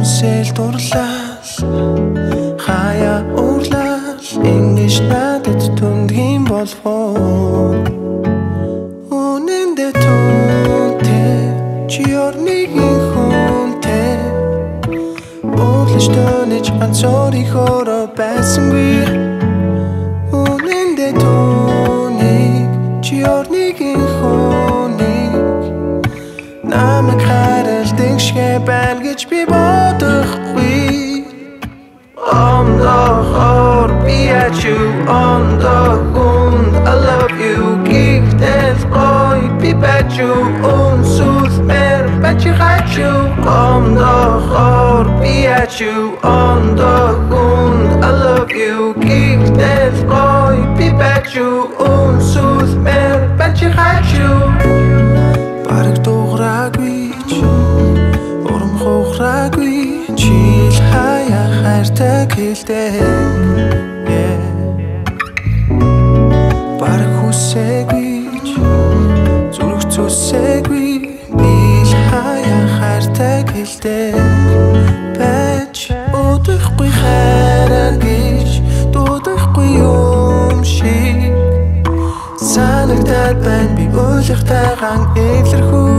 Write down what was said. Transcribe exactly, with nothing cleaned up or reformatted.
хүсэл дурлал хаяа урлал ингэж надад түндгийн болвоо үнэндээ түнтэй чи орныгийн хүнтэй уурлаж дөнөж ганцорихороо байсангүй үнэндээ түнийг чи орныгийн хүнийг намайг харалдаг шгэ байна гэж би бодохгүй On the heart, be at you on the hund I love you, gifted boy Be at you, unsus mer Bet you хочу On the heart, be at you on the hund I love you, gifted boy Be at you, unsus mer Bet you хочу Бараг дуураагүй чи Урам хуураагүй чи л хаяа хайртай хэлдэг Бараг хүсээгүй чи зүрх зүсээгүй би л хаяа хайртай хэлдэг Бэж удахгүй хайраа гэж дуудахгүй юм шиг Санагдаад байна би уулахтайгаан эвлэрхүү